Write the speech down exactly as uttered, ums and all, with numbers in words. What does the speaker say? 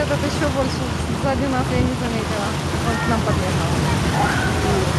этот еще больше сзади нас я не заметила. Он к нам подъехал.